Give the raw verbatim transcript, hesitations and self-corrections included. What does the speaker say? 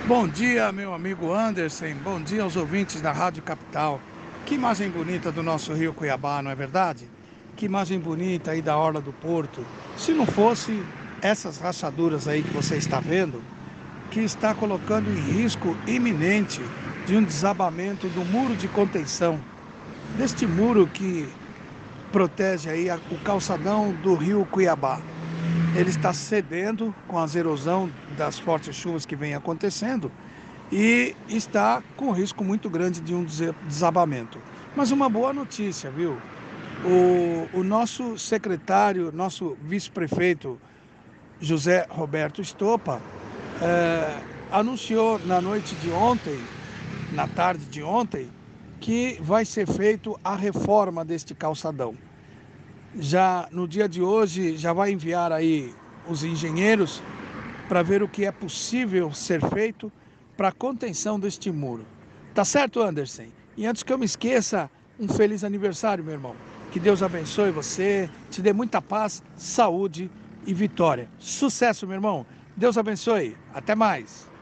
Bom dia, meu amigo Anderson. Bom dia aos ouvintes da Rádio Capital. Que imagem bonita do nosso Rio Cuiabá, não é verdade? Que imagem bonita aí da Orla do Porto. Se não fosse essas rachaduras aí que você está vendo, que está colocando em risco iminente de um desabamento do muro de contenção, deste muro que protege aí a- o calçadão do Rio Cuiabá. Ele está cedendo com a erosão das fortes chuvas que vem acontecendo e está com risco muito grande de um dese- desabamento. Mas uma boa notícia, viu? O, o nosso secretário, nosso vice-prefeito José Roberto Estopa, eh, anunciou na noite de ontem, na tarde de ontem, que vai ser feito a reforma deste calçadão. Já no dia de hoje, já vai enviar aí os engenheiros para ver o que é possível ser feito para a contenção deste muro. Tá certo, Anderson? E antes que eu me esqueça, um feliz aniversário, meu irmão. Que Deus abençoe você, te dê muita paz, saúde e vitória. Sucesso, meu irmão. Deus abençoe. Até mais.